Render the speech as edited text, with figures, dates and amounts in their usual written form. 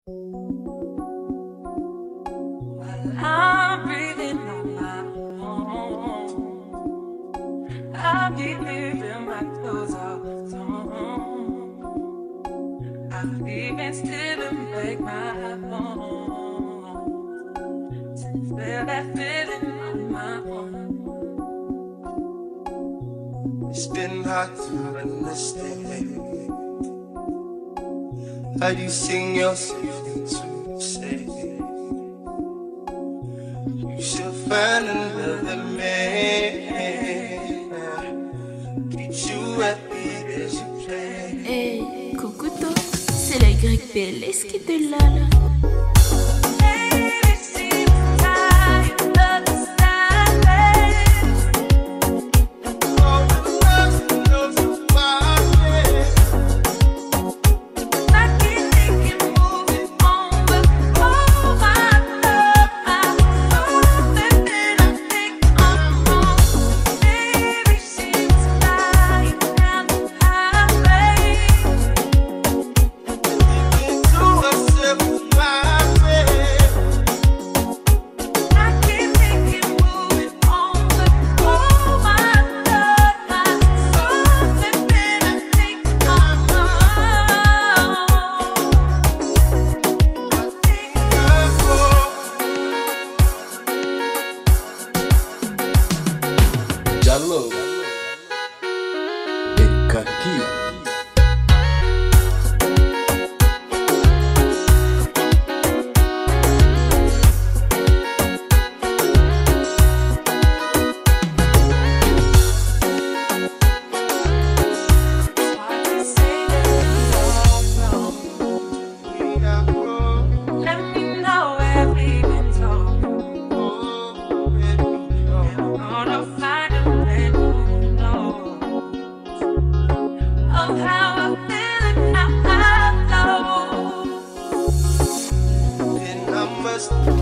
I'm breathing on my own. I be leaving my clothes off the tone. I've even still and break my bones to feel that feeling on my own. It's been hard to understand how you sing yourself into say you should find another man, treat you happy as you play. Hey, coucou toi, c'est la YPLS qui te l'a là. Jallo et Kaki. Must